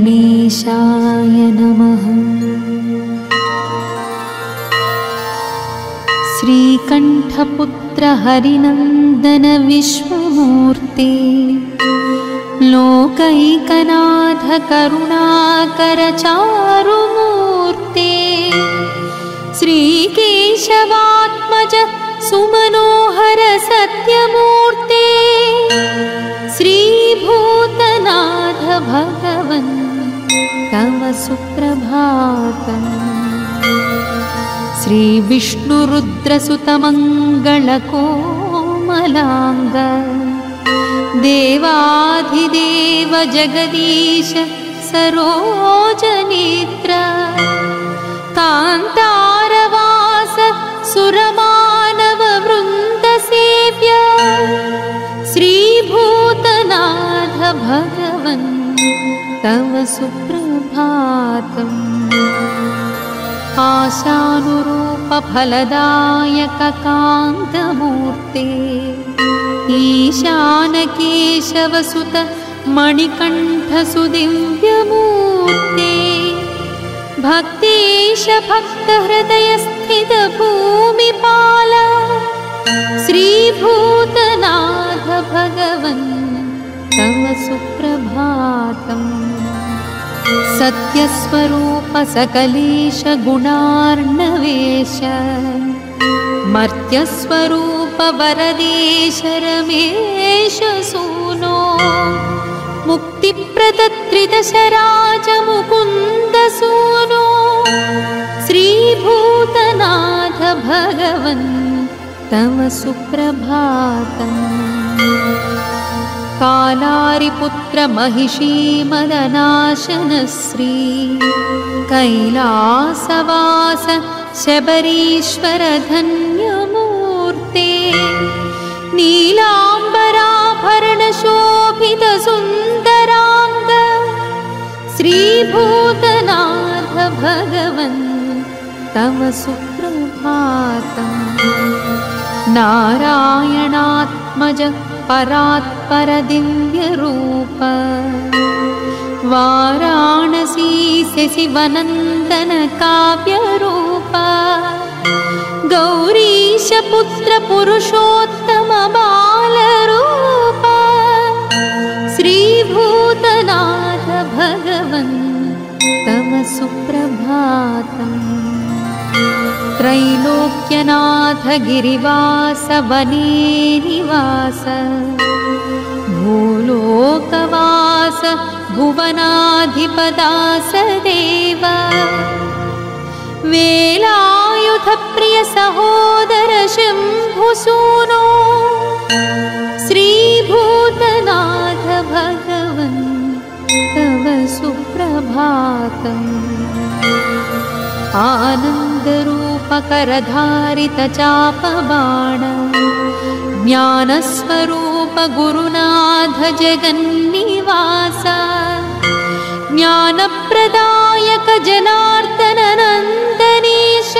गणेशाय नमः। श्रीकण्ठपुत्र हरिनन्दन विश्वमूर्ते, लोकैकनाथ करुणाकर चारुमूर्ते, श्रीकेशवात्मज सुमनोहर सत्यमूर्ते, श्रीभूतनाथ भगवन् तव सुप्रभातम्। श्रीविष्णुरुद्रसुतमङ्गलकोमलाङ्ग, देवाधिदेव जगदीश सरोजनेत्र, कान्तारवास सुरमानव वृन्दसेव्य, श्रीभूतनाथ भगवन् तव सुप्रभातम्। आशानुरूप फलदायक कान्तमूर्ते, ईशानकेशवसुत मणिकण्ठ सुदिव्यमूर्ते, भक्तेश भक्तहृदय स्थित भूमिपाल, श्रीभूतनाथ भगवन् तव सुप्रभातम्। सत्यस्वरूप सकलेश गुणार्णवेश, मर्त्यस्वरूप वरदेश रमेश सूनो, मुक्तिप्रदत्रिदशराज मुकुन्द सूनो, श्रीभूतनाथ भगवन् तव सुप्रभातम्। कालारिपुत्र महिषी मदनाशन श्री कैलासवास शबरीश्वर धन्यमूर्ते, नीलाम्बराभरण शोभित सुन्दरांग, श्रीभूतनाथ भगवन् तव सुप्रभातम्। नारायणात्मज परात्पर दिव्यरूप, वाराणसी शशिवनन्दन काव्यरूप, गौरीश पुत्र पुरुषोत्तम बालरूप, श्रीभूतनाथ भगवन् तव सुप्रभातम्। त्रैलोक्यनाथ गिरिवास वने निवास, भूलोकवास भुवनाधिपदास देव, वेलायुध प्रिय सहोदर शम्भुसूनो, श्रीभूतनाथ भगवन् तव सुप्रभातम्। आनन्दरूप करधारित चापबाण, ज्ञानस्वरूप गुरुनाथ जगन्निवास, ज्ञानप्रदायक जनार्दन नन्दनीश,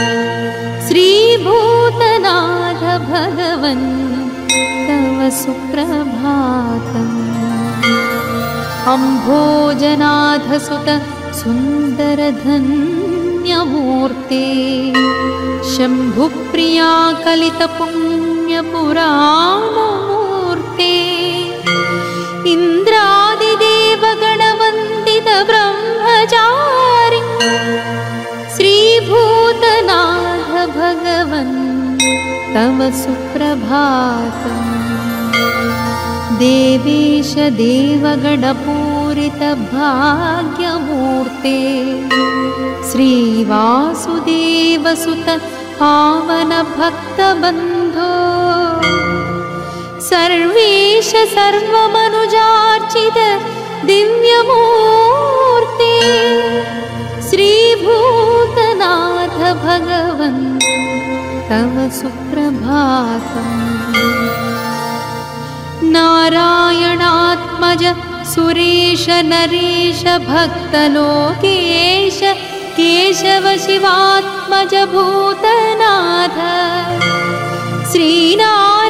श्रीभूतनाथ भगवन् तव सुप्रभातम्। अम्भोजनाथ सुत सुन्दर धन्यमूर्ते, शम्भुप्रिया कलित पुण्यपुराणमूर्ते, इन्द्रादिदेव गणवन्दित ब्रह्मचारि, श्रीभूतनाथ भगवन् तव सुप्रभातम्। देवेश देवगणपूरित भाग्यमूर्ते, श्रीवासुदेव सुत पावन भक्तबन्धो, सर्वेश सर्वमनुजार्चित दिव्यमूर्ते, श्रीभूतनाथ भगवन् तव सुप्रभातम्। नारायणात्मज सुरेश नरेश भक्तलोकेश, केशव शिवात्मज भूतनाथ,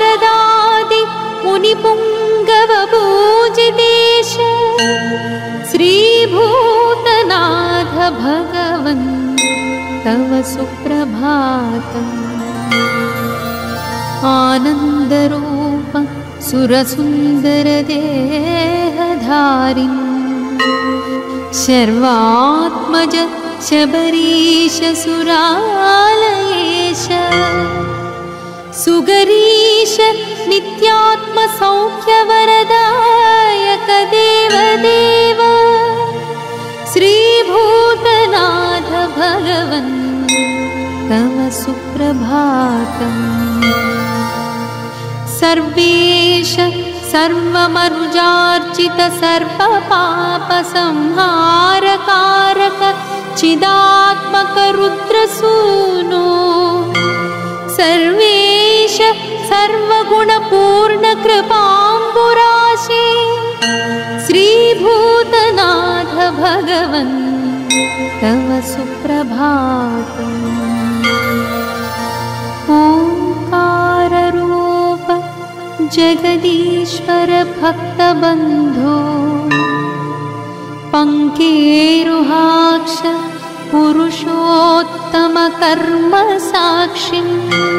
श्रीनारदादि मुनिपुङ्गव पूजितेश, श्रीभूतनाथ भगवन् तव सुप्रभातम्। आनन्दरूप सुरसुन्दरदेहधारिन् शर्वात्मज शबरीश सुरालयेश सुगरीश नित्यात्मसौख्यवरदायक देवदेव श्रीभूतनाथ भगवन् तव सुप्रभातम्। सर्वेश सर्वमनुजार्चित सर्वपापसंहारकारक चिदात्मक रुद्रसूनो सर्वेश सर्वगुणपूर्ण कृपाम्बुराशे श्रीभूतनाथ भगवन् तव सुप्रभातम्। ओंकाररूप जगदीश्वर भक्तबन्धो पंकेरुहाक्ष पुरुषोत्तम कर्म साक्षिम्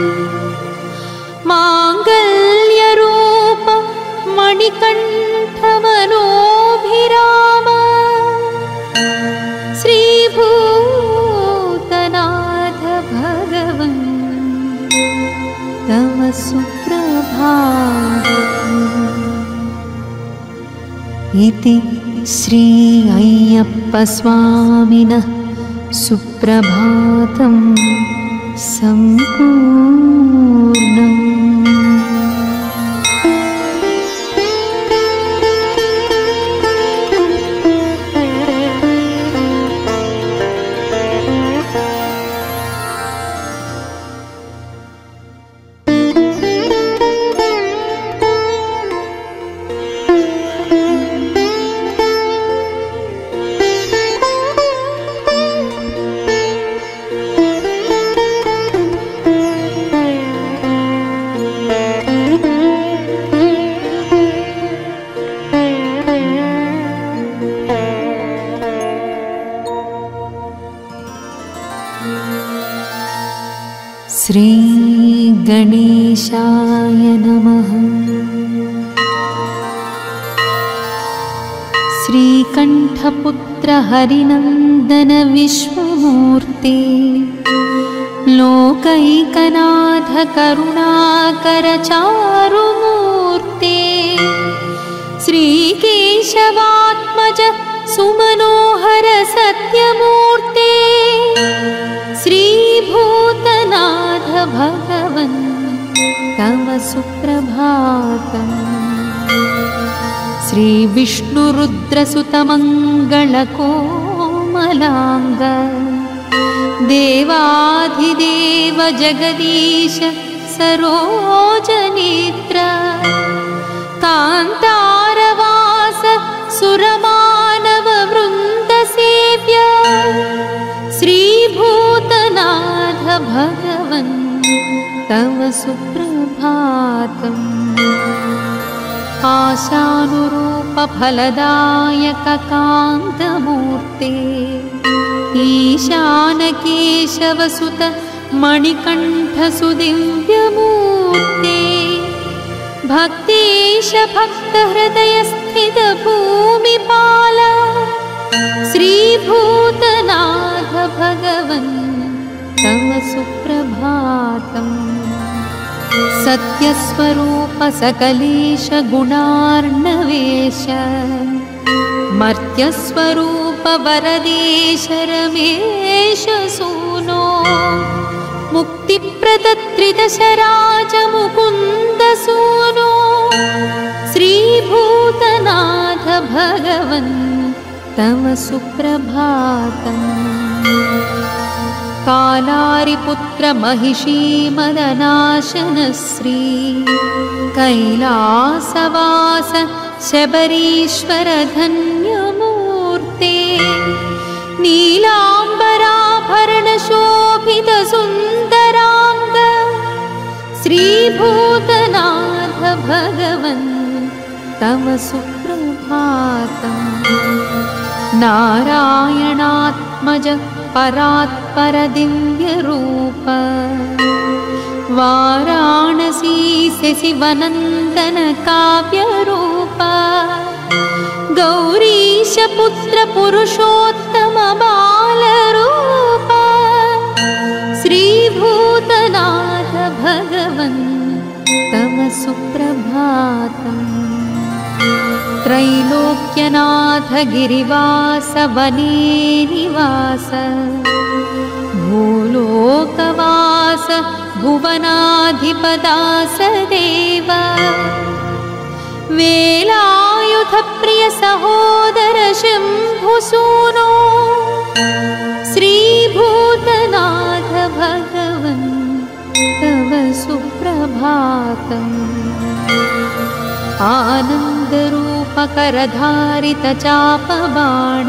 मांगल्यरूप मणिकण्ठ मनोभिराम श्रीभूतनाथ भगवन् तव सुप्रभातम्। इति श्री अय्यप्पस्वामिनः सुप्रभातं सम्पूर्णम्। श्री गणेशाय नमः। श्रीकण्ठपुत्र हरिनन्दन विश्वमूर्ते लोकैकनाथ करुणाकर चारुमूर्ते श्रीकेशवात्मज सुमनोहर सत्यमूर्ते श्रीभूतनाथ भगवन् तव सुप्रभातम्। श्रीविष्णुरुद्रसुतमङ्गलकोमलाङ्ग देवाधिदेव जगदीश सरोजनेत्र कान्तारवास सुरमानव वृन्दसेव्य श्रीभूतनाथ भगवन् तव सुप्रभातम्। आशानुरूप फलदायक कान्तमूर्ते ईशानकेशवसुत मणिकण्ठ सुदिव्यमूर्ते भक्तेश भक्तहृदय स्थित भूमिपाल श्रीभूतनाथ भगवन् तव सुप्रभातम्। सत्यस्वरूप सकलेश गुणार्णवेश मर्त्यस्वरूप वरदेश रमेश सूनो मुक्तिप्रदत्रिदशराज मुकुन्द सूनो श्रीभूतनाथ भगवन् तव सुप्रभातम्। कालारिपुत्र महिषी मदनाशन श्री कैलासवास शबरीश्वर धन्यमूर्ते नीलाम्बराभरण शोभित सुन्दरांग श्रीभूतनाथ भगवन् तव सुप्रभातम्। नारायणात्मज परात्पर दिव्यरूप वाराणसी शशिवनन्दन काव्यरूप गौरीश पुत्र पुरुषोत्तम बालरूप श्रीभूतनाथ भगवन् तव सुप्रभातम् त्रैलोक्यनाथ गिरिवास वने निवास भूलोकवास भुवनाधिपदास देव वेलायुध प्रिय सहोदर शम्भुसूनो श्रीभूतनाथ भगवन् तव सुप्रभातम् आनन्दरूपकरधारित चापबाण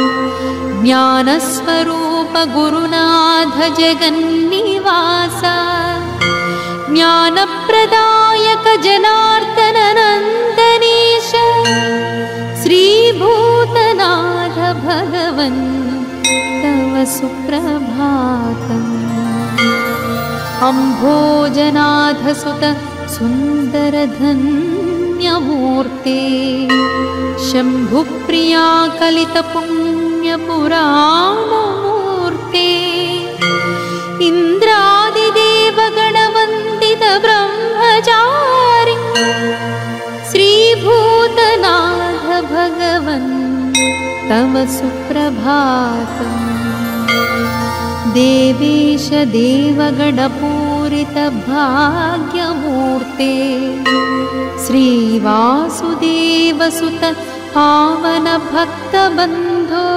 ज्ञानस्वरूप गुरुनाथ जगन्निवास ज्ञानप्रदायक जनार्दन नन्दनीश श्रीभूतनाथ भगवन् तव सुप्रभातम् अम्भोजनाथ सुत सुन्दरधन्यमूर्ते शम्भुप्रिया कलितपुण्यपुराणमूर्ते इन्द्रादिदेवगणवन्दित ब्रह्मचारि श्रीभूतनाथ भगवन् तव सुप्रभातम् देवेश देवगणपूरित भाग्यमूर्ते श्रीवासुदेवसुत पावन भक्तबन्धो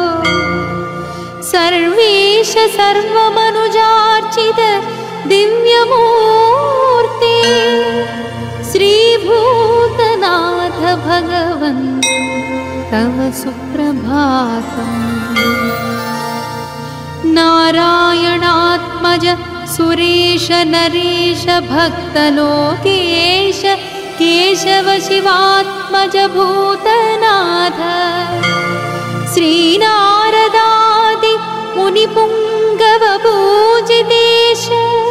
सर्वेश सर्वमनुजार्चित दिव्यमूर्ते श्रीभूतनाथ भगवन् तव सुप्रभातम् नारायणात्मज सुरेश नरेश भक्तलोकेश केशव शिवात्मज भूतनाथ श्रीनारदादि मुनिपुङ्गव पूजितेश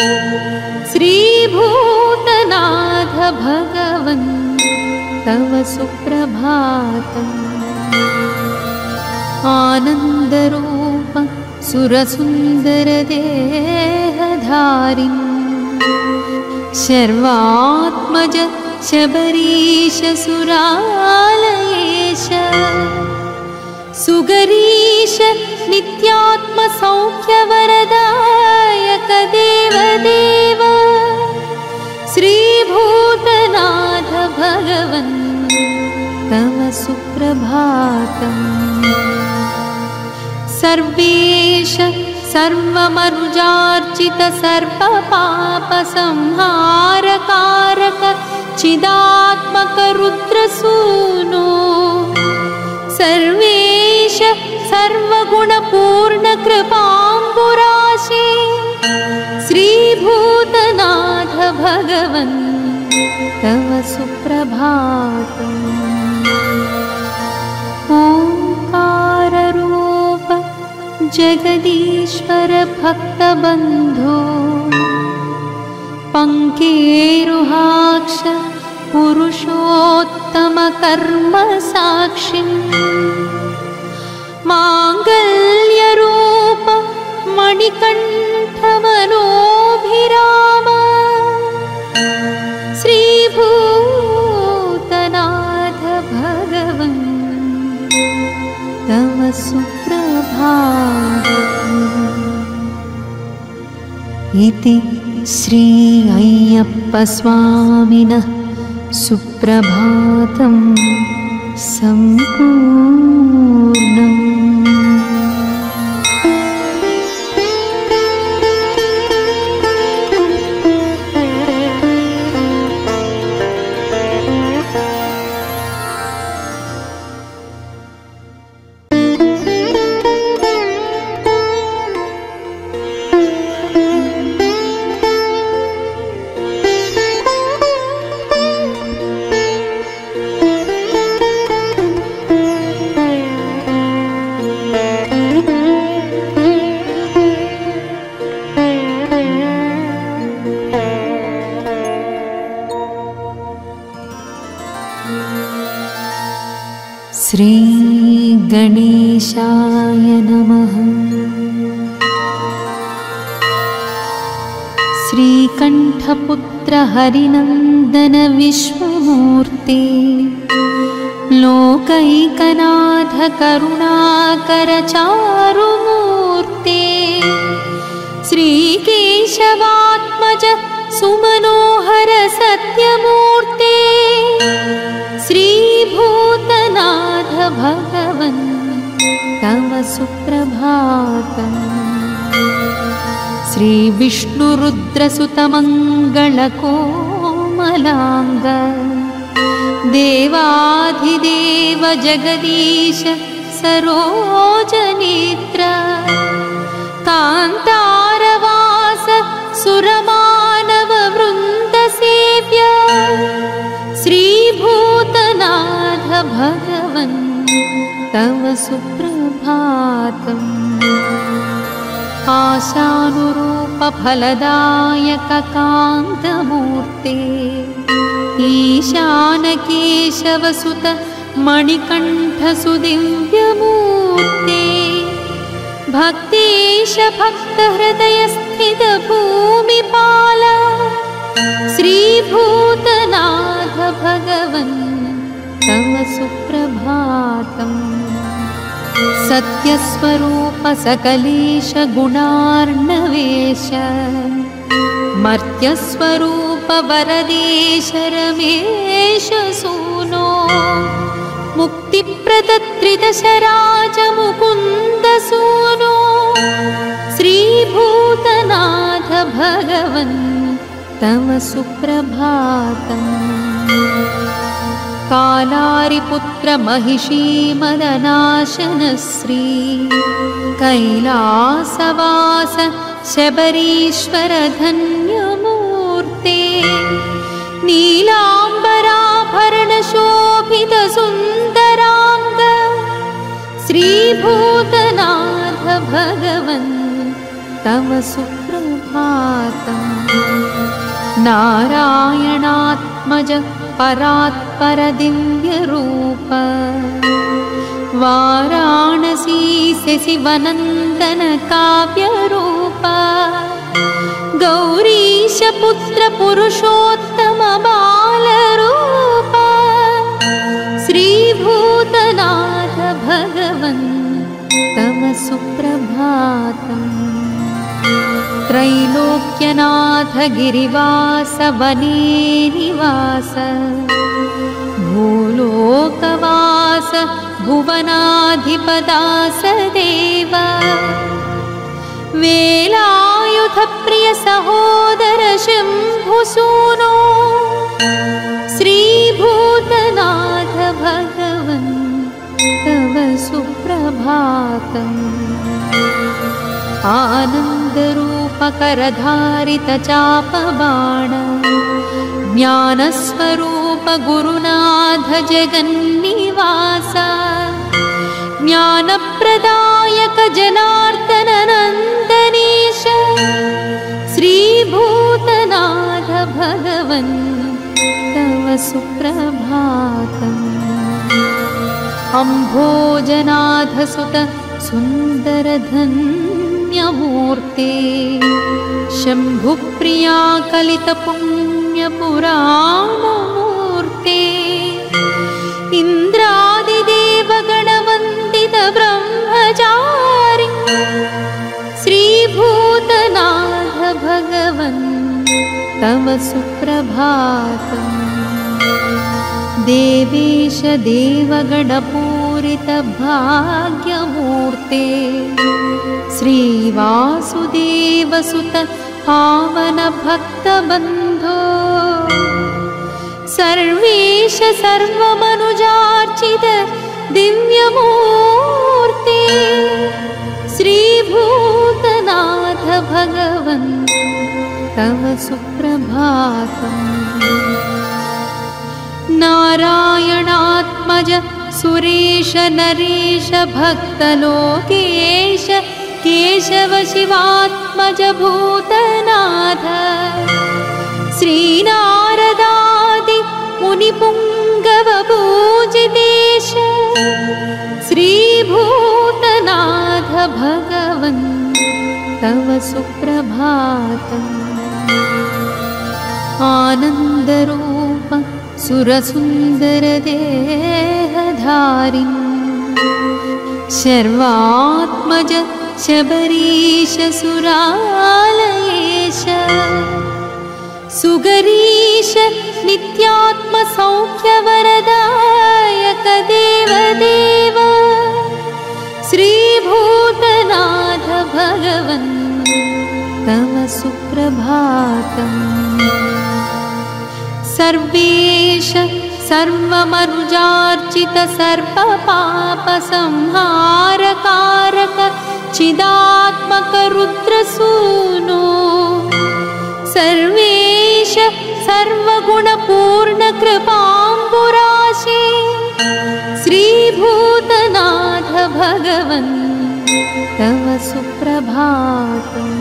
श्रीभूतनाथ भगवन् तव सुप्रभातम् आनन्दरूप सुरसुन्दर देहधारिन् शर्वात्मज शबरीश सुरालयेश सुगरीश नित्यात्म सौख्यवरदायक देवदेव श्रीभूतनाथ भगवन् तव सुप्रभातम् सर्वेश सर्वमनुजार्चित सर्वपापसंहारकारक चिदात्मक रुद्रसूनो सर्वेश सर्वगुणपूर्ण कृपाम्बुराशे श्रीभूतनाथ भगवन् तव सुप्रभातम् ओंकाररूप जगदीश्वर भक्तबन्धो पङ्केरुहाक्ष पुरुषोत्तम कर्म साक्षिम् माङ्गल्यरूप मणिकण्ठ मनोभिराम श्रीभूतनाथ भगवन् तव सुप्रभातम् इति श्री अय्यप्पस्वामिनः सुप्रभातं सम्पूर्णम्। नमः। श्रीकण्ठपुत्र हरिनन्दन विश्वमूर्ते, लोकैकनाथ करुणाकर चारुमूर्ते, श्रीकेशवात्मज सुमनोहर सत्यमूर्ते, श्रीभूतनाथ भगवन् तव सुप्रभातम्। श्रीविष्णुरुद्रसुतमङ्गलकोमलाङ्ग, देवाधिदेव जगदीश सरोजनेत्र, कान्तारवास सुरमानव वृन्दसेव्य, श्रीभूतनाथ भगवन् तव सुप्रभातम्। आशानुरूप फलदायक कान्तमूर्ते, ईशानकेशवसुत मणिकण्ठसुदिव्यमूर्ते, भक्तेश भक्तहृदयस्थित भूमिपाल, श्रीभूतनाथ भगवन् तव सुप्रभातम्। सत्यस्वरूप सकलेश गुणार्णवेश, मर्त्यस्वरूप वरदेश रमेश सूनो, मुक्तिप्रदत्रिदशराज मुकुन्द सूनो, श्रीभूतनाथ भगवन् तव सुप्रभातम्। कालारिपुत्र महिषी मदनाशन श्री कैलासवास शबरीश्वर धन्यमूर्ते, नीलाम्बराभरण शोभित सुन्दरांग, श्रीभूतनाथ भगवन् तव सुप्रभातम्। नारायणात्मज परात्पर दिव्यरूप, वाराणसी शशिवनन्दन काव्यरूप, गौरीश पुत्र पुरुषोत्तम बालरूप, श्रीभूतनाथ भगवन् तव सुप्रभातम्। त्रैलोक्यनाथ गिरिवास वने निवास, भूलोकवास भुवनाधिपदास देव, वेलायुध प्रिय सहोदर शम्भुसूनो, श्रीभूतनाथ भगवन् तव सुप्रभातम्। आनन्दरूपकरधारित चापबाण, ज्ञानस्वरूप गुरुनाथ जगन्निवास, ज्ञानप्रदायक जनार्दन नन्दनीश, श्रीभूतनाथ भगवन् तव सुप्रभातम्। अम्भोजनाथ सुत सुन्दर धन्यमूर्ते, शम्भुप्रिया कलित पुण्यपुराणमूर्ते, इन्द्रादिदेवगणवन्दित ब्रह्मचारि, श्रीभूतनाथ भगवन् तव सुप्रभातम्। देवेश देवगणपूरित भाग्यमूर्ते, श्रीवासुदेवसुत पावन भक्तबन्धो, सर्वेश सर्वमनुजार्चित दिव्यमूर्ते, श्रीभूतनाथ भगवन् तव सुप्रभातम्। नारायणात्मज सुरेश नरेश भक्तलोकेश, केशव शिवात्मज भूतनाथ, श्रीनारदादि मुनिपुङ्गवपूजित गवपूजितेश श्रीभूतनाथ भगवन् तव सुप्रभातम्। आनन्दरूप सुरसुन्दरदेहधारिन् शर्वात्मज शबरीश सुरालयेश सुगरीश नित्यात्मसौख्यवरदायक देवदेव श्रीभूतनाथ भगवन् तव सुप्रभातम्। सर्वेश सर्वमनुजार्चित सर्वपापसंहारकारक चिदात्मक रुद्रसूनो सर्वेश सर्वगुणपूर्ण कृपाम्बुराशे श्रीभूतनाथ भगवन् तव सुप्रभातम्।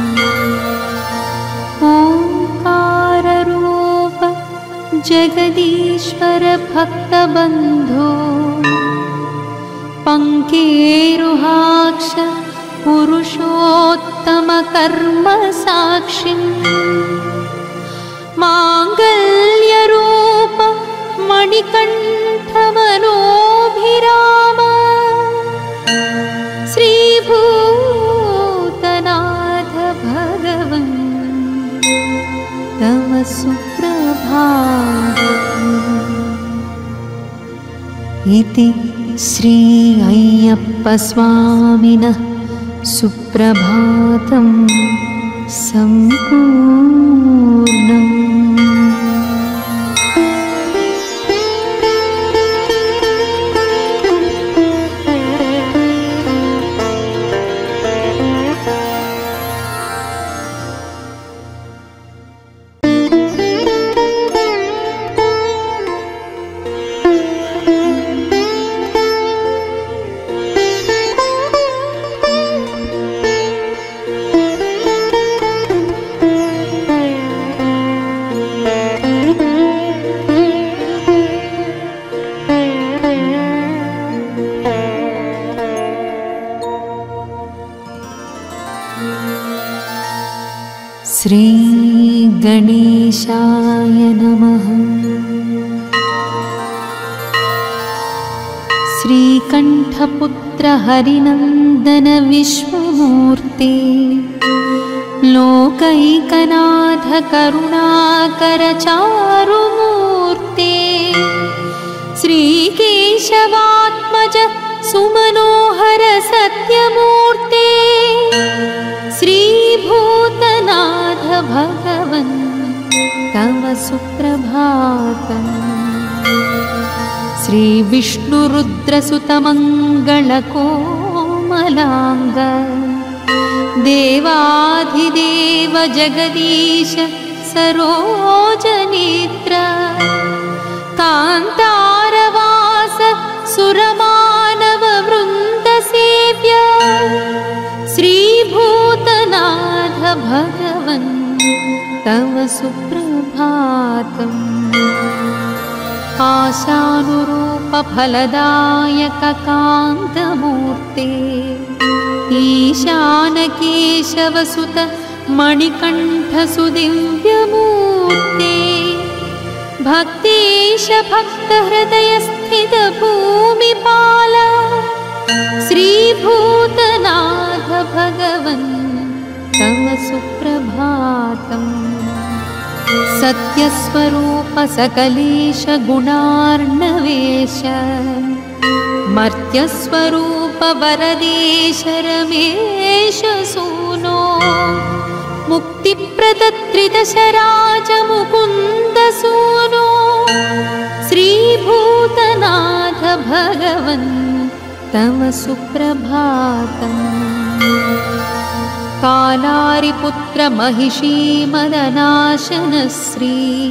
ओंकाररूप जगदीश्वर भक्तबन्धो पंकेरुहाक्ष पुरुषोत्तम कर्म साक्षिन् मांगल्यरूप मणिकण्ठ मनोभिराम श्रीभूतनाथ भगवन् तव सुप्रभातम्। इति श्री अय्यप्प स्वामिनः सुप्रभातं सम्पूर्णम्। श्री गणेशाय नमः। श्रीकण्ठपुत्र हरिनन्दन विश्वमूर्ते लोकैकनाथ करुणाकर चारुमूर्ते श्रीकेशवात्मज सुमनोहर सत्यमूर्ते श्रीभूतनाथ भगवन् तव सुप्रभातम्। श्रीविष्णुरुद्रसुतमङ्गलकोमलाङ्ग देवाधिदेव जगदीश सरोजनेत्र कान्तारवास सुरमानव वृन्दसेव्य श्रीभूतनाथ भगवन् तव सुप्रभातम्। आशानुरूप फलदायक कान्तमूर्ते ईशानकेशवसुत मणिकण्ठ सुदिव्यमूर्ते भक्तेश भक्तहृदय स्थित भूमिपाल श्रीभूतनाथ भगवन् तव सुप्रभातम्। सत्यस्वरूप सकलेश गुणार्णवेश मर्त्यस्वरूप वरदेश रमेश सूनो मुक्तिप्रदत्रिदशराज मुकुन्द सूनो श्रीभूतनाथ भगवन् तव सुप्रभातम्। कालारिपुत्र महिषी मदनाशन श्री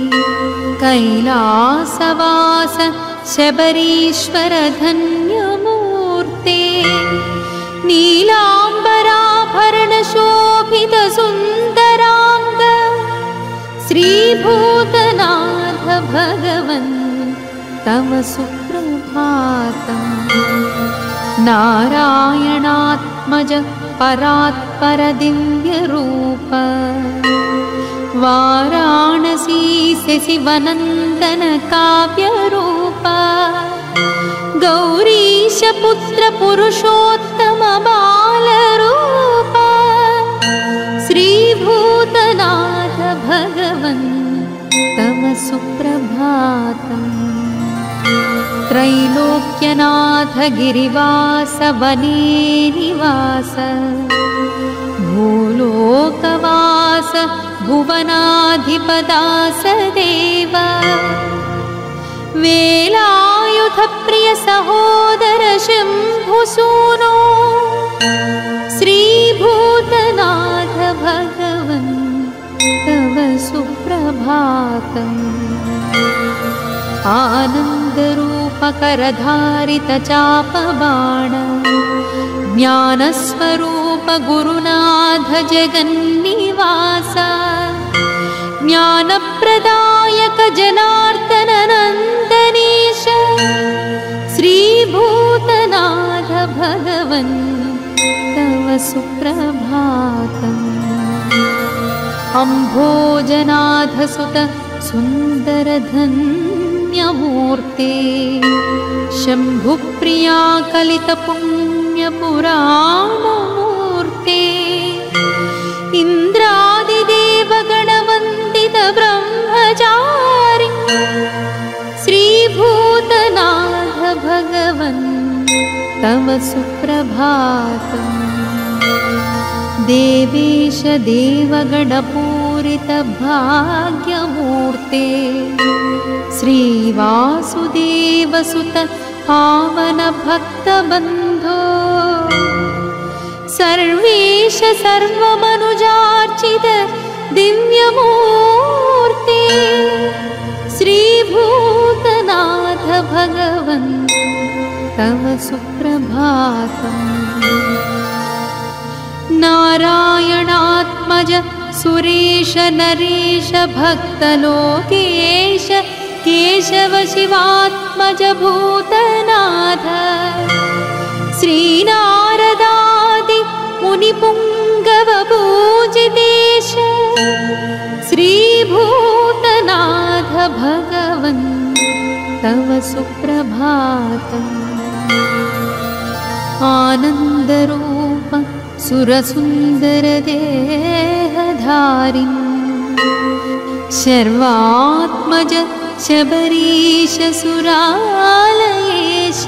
कैलासवास शबरीश्वर धन्यमूर्ते नीलाम्बराभरण शोभित सुन्दरांग श्रीभूतनाथ भगवन् तव सुप्रभातम्। नारायणात्मज परात्पर दिव्यरूप वाराणसी शशिवनन्दन काव्यरूप गौरीश पुत्र पुरुषोत्तम बालरूप श्रीभूतनाथ भगवन् तव सुप्रभातम्। त्रैलोक्यनाथ गिरिवास वने निवास भूलोकवास भुवनाधिपदास देव वेलायुध प्रिय सहोदर शम्भुसूनो श्रीभूतनाथ भगवन् तव सुप्रभातम्। आनन्दरूप करधारित चापबाण ज्ञानस्वरूप गुरुनाथ जगन्निवास ज्ञानप्रदायक जनार्दन नन्दनीश श्रीभूतनाथ भगवन् तव सुप्रभातम्। अम्भोजनाथ सुत सुन्दर धन्यमूर्ते शम्भुप्रिया कलित पुण्यपुराणमूर्ते इन्द्रादिदेव गणवन्दित ब्रह्मचारि श्रीभूतनाथ भगवन् तव सुप्रभातम्। देवेश देवगणपूरित भाग्यमूर्ते श्रीवासुदेव सुत पावन भक्तबन्धो सर्वेश सर्वमनुजार्चित दिव्यमूर्ते श्रीभूतनाथ भगवन् तव सुप्रभातम्। नारायणात्मज सुरेश नरेश भक्तलोकेश केशव शिवात्मज भूतनाथ श्रीनारदादि मुनिपुङ्गव पूजितेश श्रीभूतनाथ भगवन् तव सुप्रभातम्। आनन्दरूप सुरसुन्दर देहधारिन् शर्वात्मज शबरीश सुरालयेश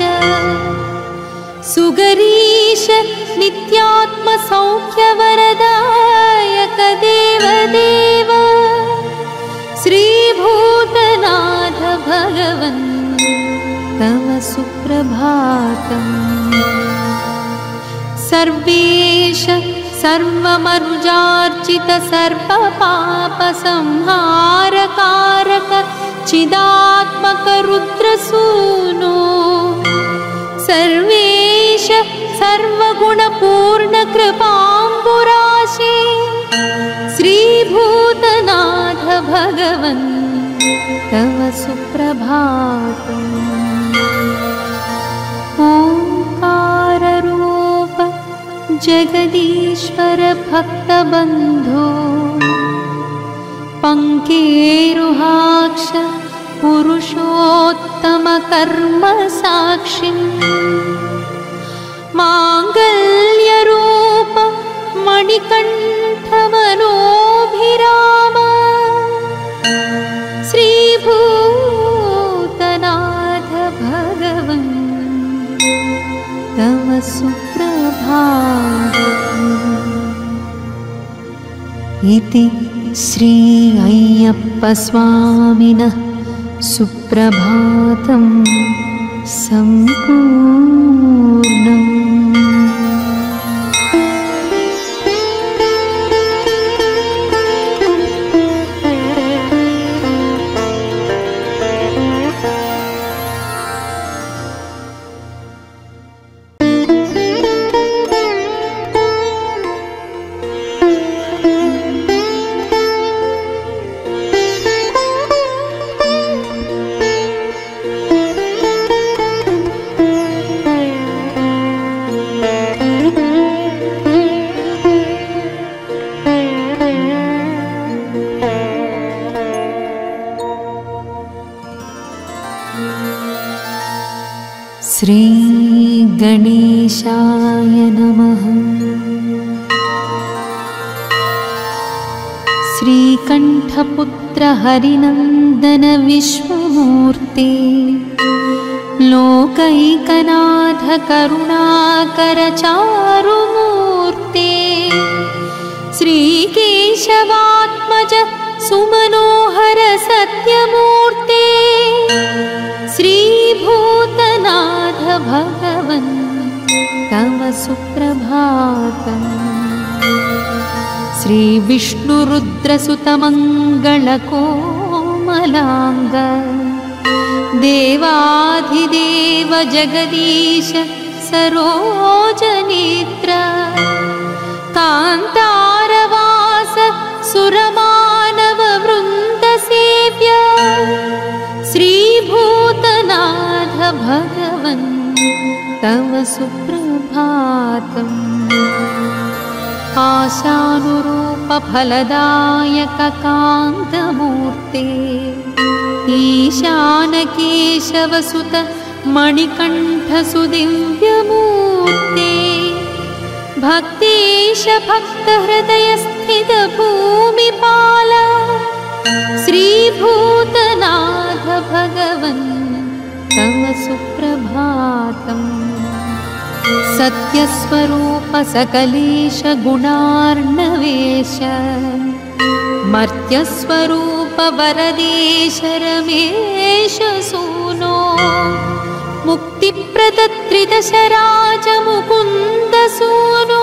सुगरीश नित्यात्म सौख्यवरदायक देवदेव श्रीभूतनाथ भगवन् तव सुप्रभातम्। सर्वेश सर्वमनुजार्चित सर्वपापसंहारकारक चिदात्मक रुद्रसूनो सर्वेश सर्वगुणपूर्ण कृपाम्बुराशे श्रीभूतनाथ भगवन् तव सुप्रभातम्। ओंकाररूप जगदीश्वर भक्तबन्धो पङ्केरुहाक्ष पुरुषोत्तम कर्म साक्षी माङ्गल्यरूप मणिकण्ठ मनोभिराम श्रीभूतनाथ भगवन् तव सुप्रभातम्। इति श्री अय्यप्प स्वामिनः सुप्रभातं सम्पूर्णम्। श्रीकण्ठपुत्र हरिनन्दन विश्वमूर्ते लोकैकनाथ करुणाकर चारुमूर्ते श्रीकेशवात्मज सुमनोहर सत्यमूर्ते श्रीभूतनाथ भगवन् तव सुप्रभातम्। श्रीविष्णुरुद्रसुतमङ्गलकोमलाङ्ग देवाधिदेव जगदीश सरोजनेत्र कान्तारवास सुरमानव वृन्दसेव्य श्रीभूतनाथ भगवन् तव सुप्रभातम्। आशानुरूप फलदायक कान्तमूर्ते ईशानकेशवसुत मणिकण्ठसुदिव्यमूर्ते भक्तेश भक्तहृदयस्थित भूमिपाल श्रीभूतनाथ भगवन् तव सुप्रभातम्। सत्यस्वरूप सकलेश गुणार्णवेश मर्त्यस्वरूप वरदेश रमेश सूनो मुक्तिप्रदत्रिदशराज मुकुन्द सूनो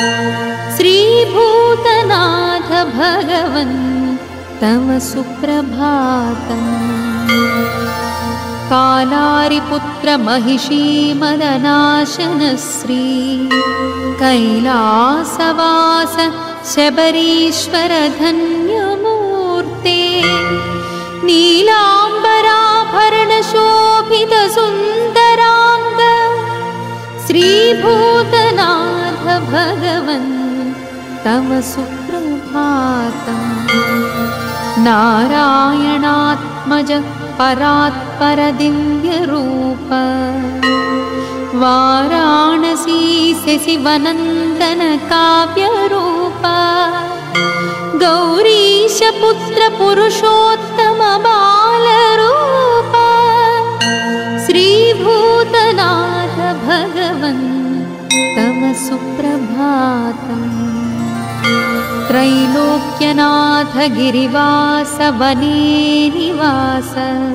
श्रीभूतनाथ भगवन् तव सुप्रभातम्। कालारिपुत्र महिषी मदनाशन श्री कैलासवास शबरीश्वर धन्यमूर्ते नीलाम्बराभरण शोभित सुन्दरांग श्रीभूतनाथ भगवन् तव सुप्रभातम्। नारायणात्मज परात्पर दिव्यरूप वाराणसी शशिवनन्दन काव्यरूप गौरीश पुत्र पुरुषोत्तम बालरूप श्रीभूतनाथ भगवन् तव सुप्रभातम्। त्रैलोक्यनाथ गिरिवास वने निवास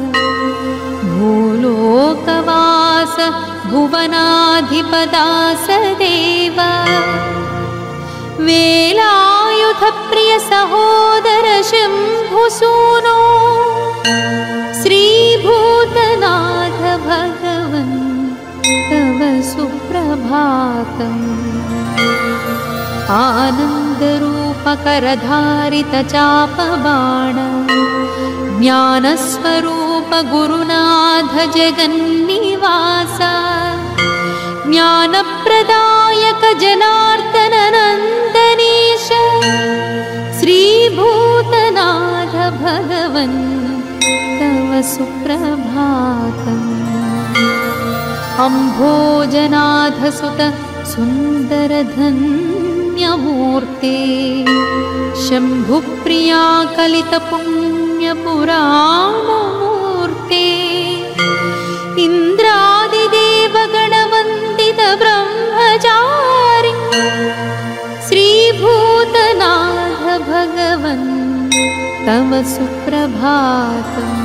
भूलोकवास भुवनाधिपदास देव वेलायुध प्रिय सहोदर शम्भुसूनो श्रीभूतनाथ भगवन् तव सुप्रभातम्। आनन्दरूपकरधारित चापबाण ज्ञानस्वरूप गुरुनाथ जगन्निवास ज्ञानप्रदायक जनार्दन नन्दनीश श्रीभूतनाथ भगवन् तव सुप्रभातम्। अम्भोजनाथ सुत सुन्दर धन्यमूर्ते शम्भुप्रिया कलित पुण्यपुराणमूर्ते इन्द्रादिदेव गणवन्दित ब्रह्मचारि श्रीभूतनाथ भगवन् तव सुप्रभातम्।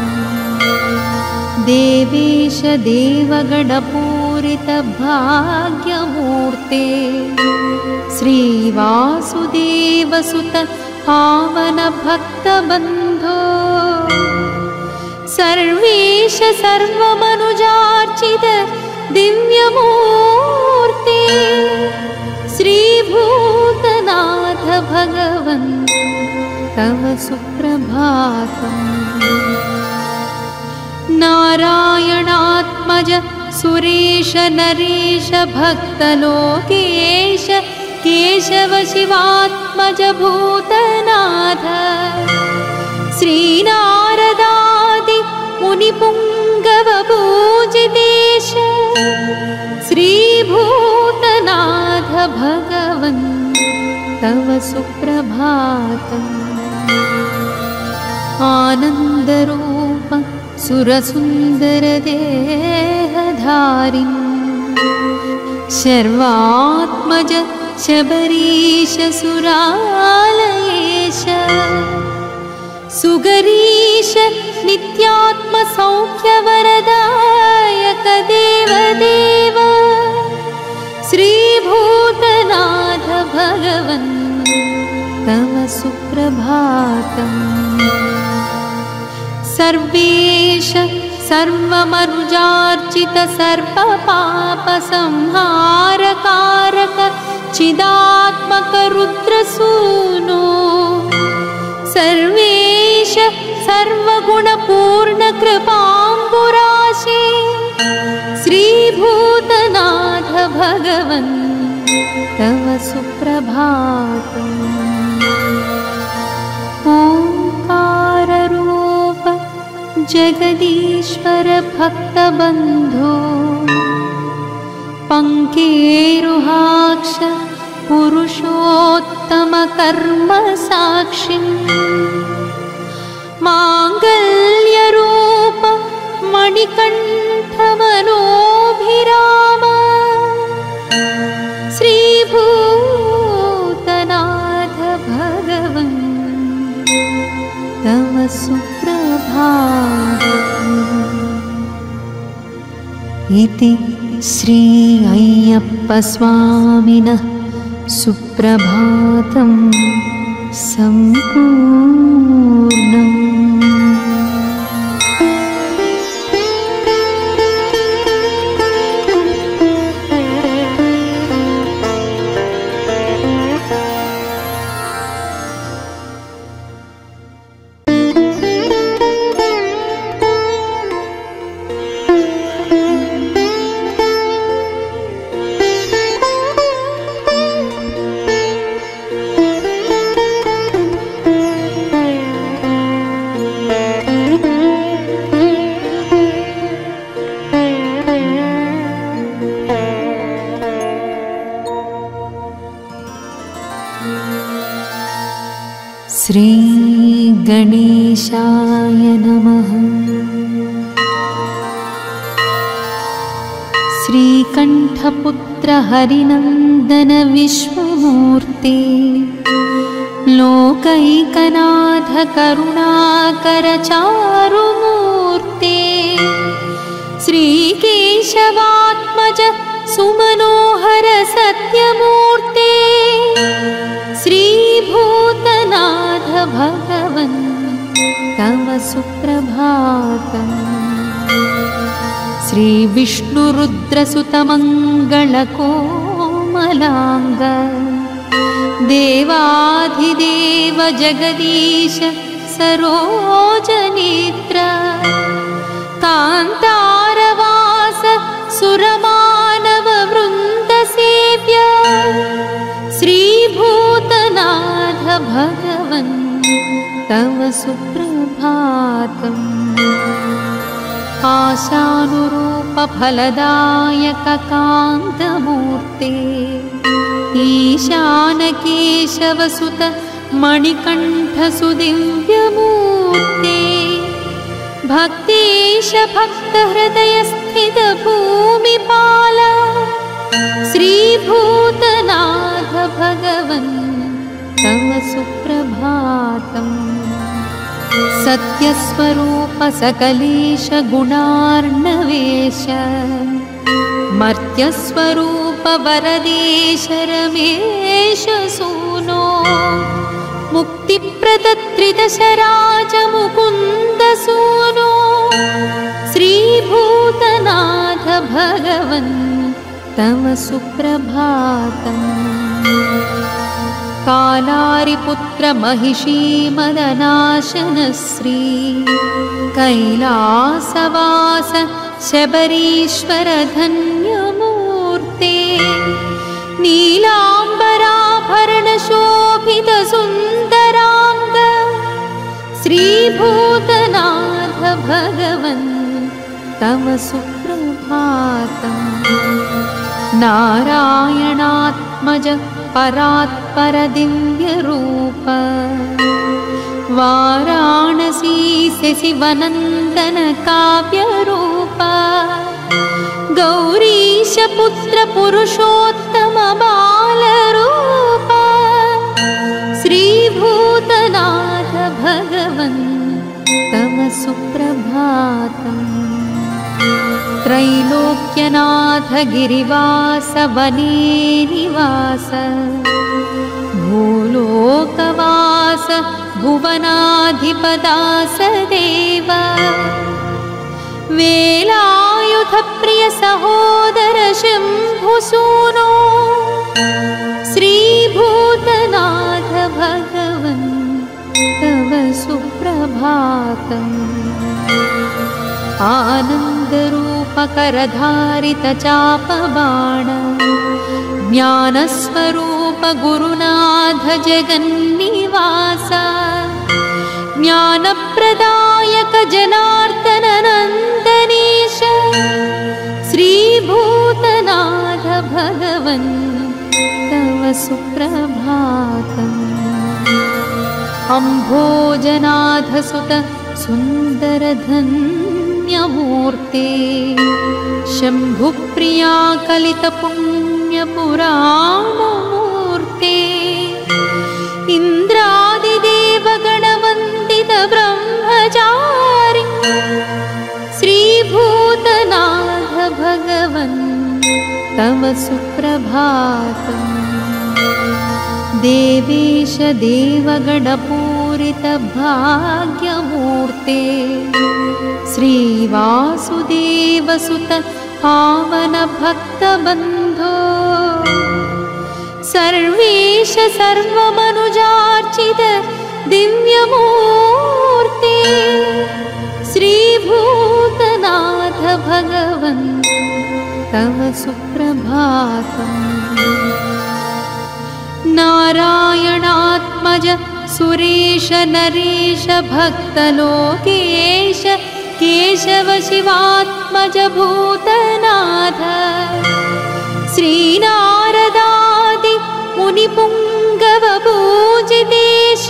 देवेश देवगणपूरित भाग्यमूर्ते श्रीवासुदेव सुत पावन भक्तबन्धो सर्वेश सर्वमनुजार्चित दिव्यमूर्ते श्रीभूतनाथ भगवन् तव सुप्रभातम्। नारायणात्मज सुरेश नरेश भक्तलोकेश केशव शिवात्मज भूतनाथ श्रीनारदादि मुनिपुङ्गव पूजितेश श्रीभूतनाथ भगवन् तव सुप्रभातम्। आनन्दरूप सुरसुन्दरदेहधारिन् शर्वात्मज शबरीश सुरालयेश सुगरीश नित्यात्मसौख्यवरदायक देवदेव श्रीभूतनाथ भगवन् तव सुप्रभातम्। सर्वेश सर्वमनुजार्चित सर्वपापसंहारकारक चिदात्मक रुद्रसूनो सर्वेश सर्वगुणपूर्ण कृपाम्बुराशे श्रीभूतनाथ भगवन् तव सुप्रभातम्। ओंकाररूप जगदीश्वर भक्तबन्धो पंकेरुहाक्ष पुरुषोत्तम कर्म साक्षिम् मांगल्यरूप मणिकण्ठ मनोभिराम श्रीभूतनाथ भगवन् तव सुप्रभातम्। इति श्री अय्यप्पस्वामिनः सुप्रभातं सम्पूर्णम्। श्री गणेशाय नमः। श्रीकण्ठपुत्र हरिनन्दन विश्वमूर्ते लोकैकनाथ करुणाकर चारुमूर्ते श्रीकेशवात्मज सुमनोहर सत्यमूर्ते श्रीभूतनाथ भगवन् तव सुप्रभातम्। श्रीविष्णुरुद्रसुतमङ्गलकोमलाङ्ग देवाधिदेव जगदीश सरोजनेत्र कान्तारवास सुरमानववृन्दसेव्य श्रीभूतनाथ भगवन् तव सुप्रभातम्। आशानुरूप फलदायक कान्तमूर्ते ईशानकेशवसुत मणिकण्ठ सुदिव्यमूर्ते भक्तेश भक्तहृदयस्थित भूमिपाल श्रीभूतनाथ भगवन् तव सुप्रभातम्। सत्यस्वरूप सकलेश गुणार्णवेश मर्त्यस्वरूप वरदेश रमेश सूनो मुक्तिप्रदत्रिदशराज मुकुन्द सूनो श्रीभूतनाथ भगवन् तव सुप्रभातम्। कालारिपुत्र महिषी मदनाशन श्री कैलासवास शबरीश्वर धन्यमूर्ते नीलाम्बराभरण शोभित सुन्दरांग श्रीभूतनाथ भगवन् तव सुप्रभातम्। नारायणात्मज परात्पर दिव्यरूप वाराणसी शशिवनन्दन काव्यरूप गौरीश पुत्र पुरुषोत्तम बालरूप श्रीभूतनाथ भगवन् तव सुप्रभातम् त्रैलोक्यनाथ गिरिवास वने निवास भूलोकवास भुवनाधिपदास देव वेलायुध प्रिय सहोदर शम्भुसूनो श्रीभूतनाथ भगवन् तव सुप्रभातम् आनन्दरूपकरधारित चापबाण ज्ञानस्वरूप गुरुनाथ जगन्निवास ज्ञानप्रदायक जनार्दन नन्दनीश श्रीभूतनाथ भगवन् तव सुप्रभातम् अम्भोजनाथ सुत सुन्दरधन्यमूर्ते शम्भुप्रिया कलितपुण्यपुराणमूर्ते इन्द्रादिदेवगणवन्दित ब्रह्मचारि श्रीभूतनाथ भगवन् तव सुप्रभातम् देवेश देवगणपूरित भाग्यमूर्ते श्रीवासुदेवसुत पावन भक्तबन्धो सर्वेश सर्वमनुजार्चित दिव्यमूर्ते श्रीभूतनाथ भगवन् तव सुप्रभातम् नारायणात्मज सुरेश नरेश भक्तलोकेश केशव शिवात्मज भूतनाथ श्रीनारदादि मुनिपुङ्गव पूजितेश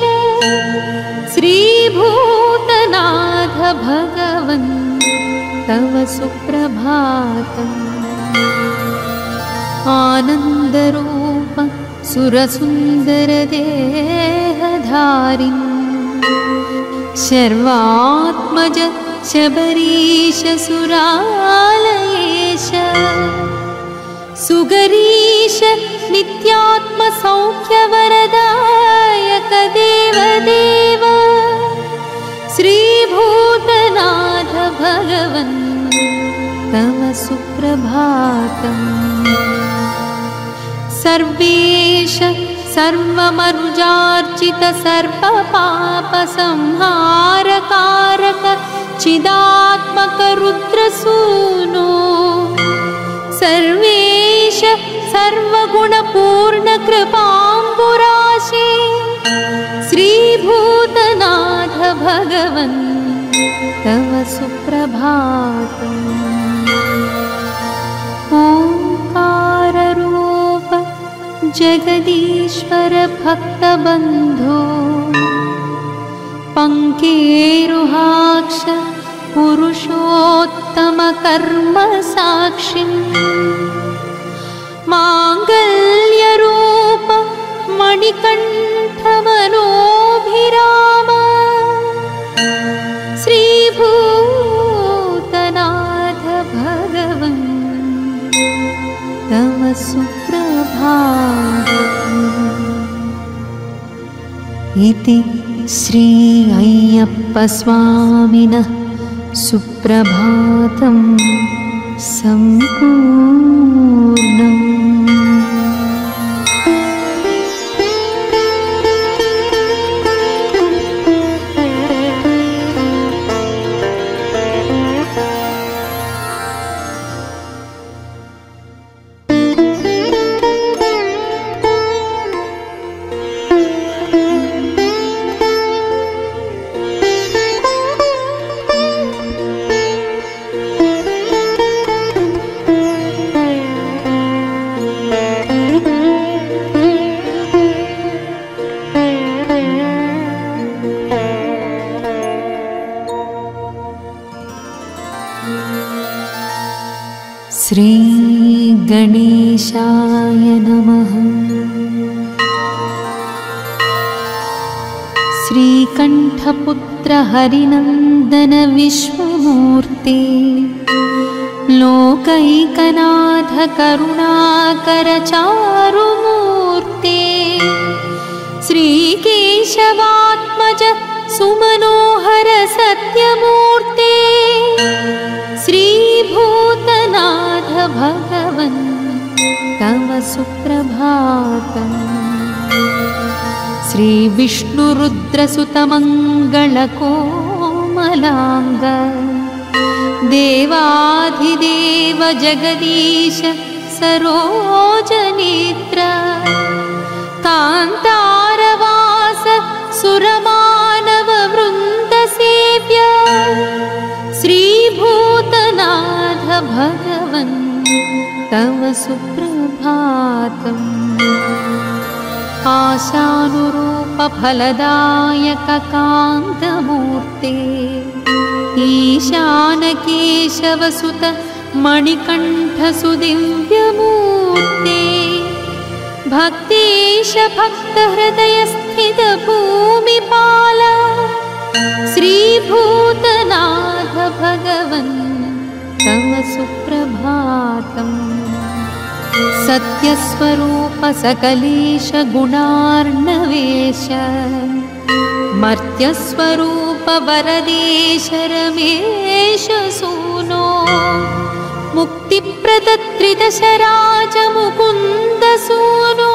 श्रीभूतनाथ भगवन् तव सुप्रभातम् आनन्दरूप सुरसुन्दर देहधारिन् शर्वात्मज शबरीश सुरालयेश सुगरीश नित्यात्म सौख्यवरदायक देवदेव श्रीभूतनाथ भगवन् तव सुप्रभातम् सर्वेश सर्वमनुजार्चित सर्वपापसंहारकारक चिदात्मक रुद्रसूनो सर्वेश सर्वगुणपूर्ण कृपाम्बुराशे श्रीभूतनाथ भगवन् तव सुप्रभातम् ओंकाररूप जगदीश्वर भक्तबन्धो पंकेरुहाक्ष पुरुषोत्तम कर्म साक्षिन् मांगल्यरूप मणिकण्ठ मनोभिराम श्रीभूतनाथ भगवन् तव सुप्रभातम् इति श्री अय्यप्पस्वामिनः सुप्रभातं सम्पूर्णम्। गणेशाय नमः। श्रीकण्ठपुत्र हरिनन्दन विश्वमूर्ते, लोकैकनाथ करुणाकर चारुमूर्ते, श्रीकेशवात्मज सुमनोहर सत्यमूर्ते, श्रीभूतनाथ भगवन् तव सुप्रभातम्। श्रीविष्णुरुद्रसुतमङ्गलकोमलाङ्ग, देवाधिदेव जगदीश सरोजनेत्र, कान्तारवास सुरमानव वृन्दसेव्य, श्रीभूतनाथ भगवन् तव सुप्रभातम्। आशानुरूप फलदायक कान्तमूर्ते, ईशानकेशवसुत मणिकण्ठसुदिव्यमूर्ते, भक्तेश भक्तहृदयस्थित भूमिपाल, श्रीभूतनाथ भगवन् तव सुप्रभातम्। सत्यस्वरूप सकलेश गुणार्णवेश, मर्त्यस्वरूप वरदेश रमेश सूनो, मुक्तिप्रदत्रिदशराज मुकुन्द सूनो,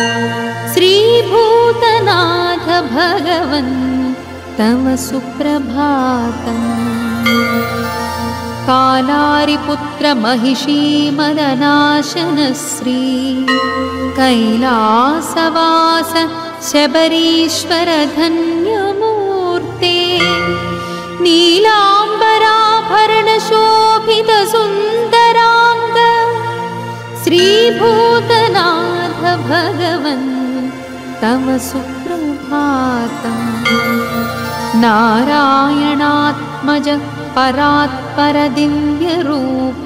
श्रीभूतनाथ भगवन् तव सुप्रभातम्। कालारिपुत्र महिषी मदनाशन श्री, कैलासवास शबरीश्वर धन्यमूर्ते, नीलाम्बराभरण शोभित सुन्दरांग, श्रीभूतनाथ भगवन् तव सुप्रभातम्। नारायणात्मज परात्पर दिव्यरूप,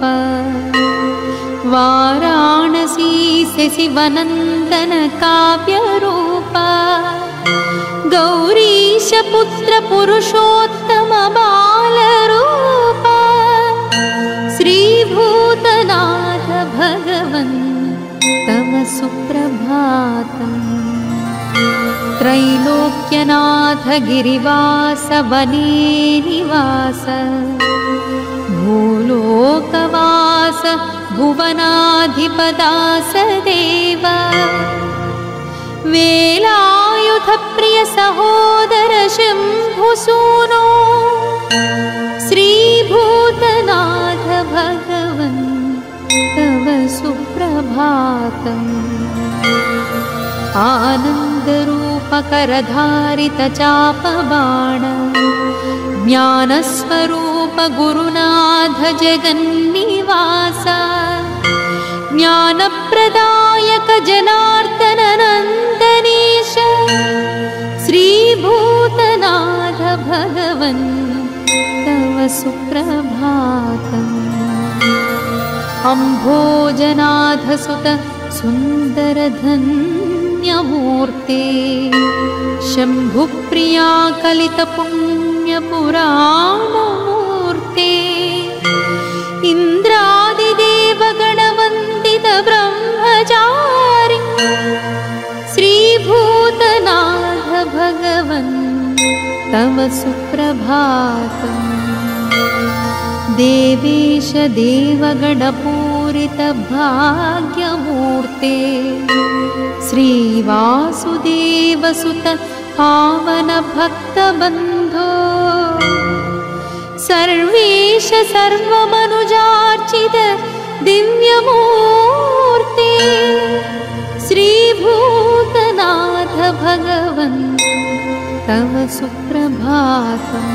वाराणसी शशिवनन्दन काव्यरूप, गौरीश पुत्र पुरुषोत्तम बालरूप, श्रीभूतनाथ भगवन् तव सुप्रभातम्। त्रैलोक्यनाथ गिरिवास वने निवास, भूलोकवास भुवनाधिपदास देव, वेलायुध प्रिय सहोदर शम्भुसूनो, श्रीभूतनाथ भगवन् तव सुप्रभातम्। आनन्दरूपकरधारित चापबाण, ज्ञानस्वरूप गुरुनाथ जगन्निवास, ज्ञानप्रदायक जनार्दन नन्दनीश, श्रीभूतनाथ भगवन् तव सुप्रभातम्। अम्भोजनाथ सुत सुन्दर धन्यमूर्ते, शम्भुप्रिया कलित पुण्यपुराणमूर्ते, इन्द्रादिदेवगणवन्दित ब्रह्मचारि, श्रीभूतनाथ भगवन् तव सुप्रभातम्। देवेश देवगणपूरित भाग्यमूर्ते, श्रीवासुदेवसुत पावन भक्तबन्धो, सर्वेश सर्वमनुजार्चित दिव्यमूर्ते, श्रीभूतनाथ भगवन् तव सुप्रभातम्।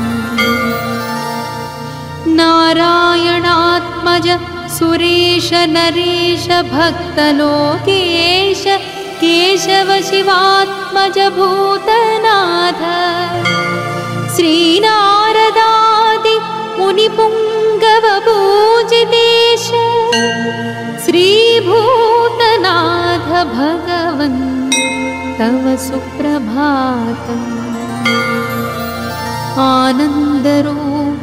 नारायणात्मज सुरेश नरेश भक्तलोकेश, केशव शिवात्मज भूतनाथ, श्रीनारदादि मुनिपुङ्गव पूजितेश, श्रीभूतनाथ भगवन् तव सुप्रभातम्। आनन्दरूप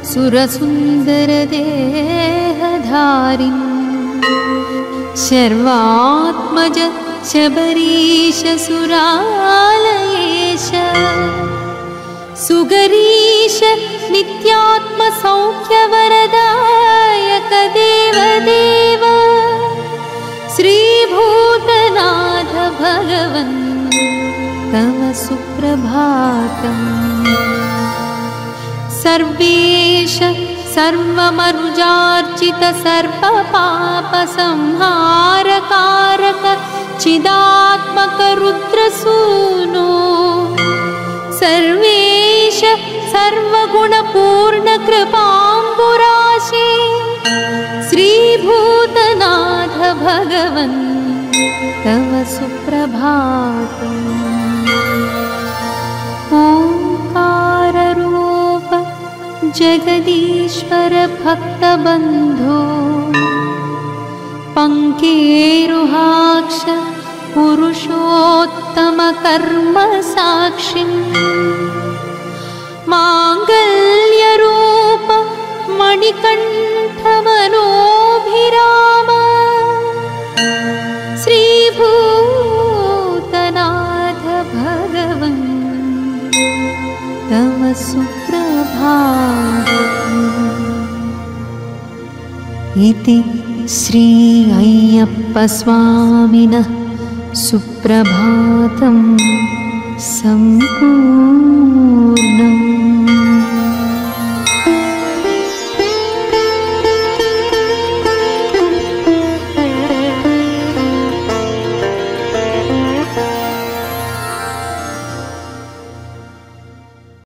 सुरसुन्दरदेहधारिन् शर्वात्मज शबरीश सुरालयेश सुगरीश नित्यात्मसौख्यवरदायक देवदेव श्रीभूतनाथ भगवन् तव सुप्रभातम्। सर्वेश सर्वमनुजार्चित सर्वपापसंहारकारक चिदात्मक रुद्रसूनो सर्वेश सर्वगुणपूर्ण कृपाम्बुराशे श्रीभूतनाथ भगवन् तव सुप्रभातम्। ओंकाररूप जगदीश्वर भक्तबन्धो पङ्केरुहाक्ष पुरुषोत्तम कर्म साक्षिन् माङ्गल्यरूप मणिकण्ठ मनोभिराम श्रीभूतनाथ भगवन् तव सुप्रभातम्। इति श्री अय्यप्पस्वामिनः सुप्रभातं सम्पूर्णम्।